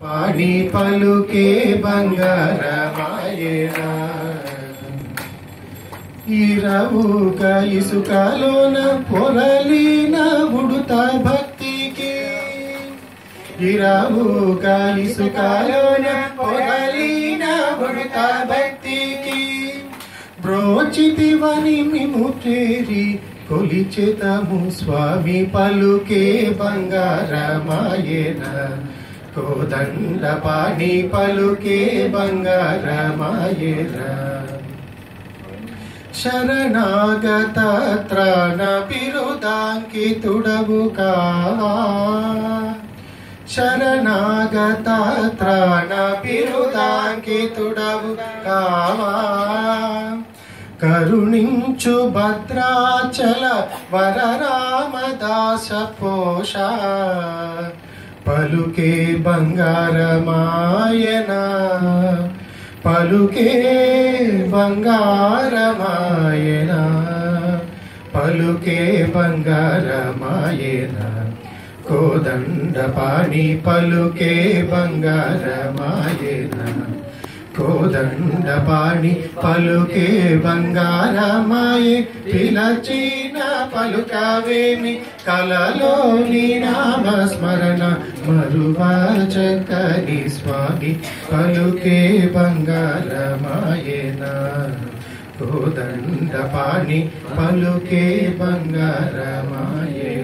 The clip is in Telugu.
పాడి పలుకే బంగారమాయేనా ఇరవుక ఇసుకలోన పొరలిన ఉడుత భక్తికి ఇరవుక ఇసుకలోన పొరలిన ఉడుత భక్తికి బ్రోచితివని మిము చేరి కొలిచెతము స్వామి పలుకే బంగారమాయేనా కోదండ పాడి పలుకే బంగారమాయేనా శరణాగత త్రాణ బిరుదాంకితుడవు కావా శరణాగత త్రాణ బిరుదాంకితుడవు కావా కరుణించు భద్రాచల వరరామదాస పోష పలుకే బంగారమాయనా పలుకే బంగారమాయనా పలుకే బంగారమాయనా కోదండ పాడి పలుకే బంగారమాయనా కోదండ పాడి పలుకే బంగారమాయే పిలచిన పలుకవేమి కలలోని నామస్మరణ మరువాచకని స్వామి పలుకే బంగారమాయేనా కోదండ పాడి పలుకే బంగారమాయే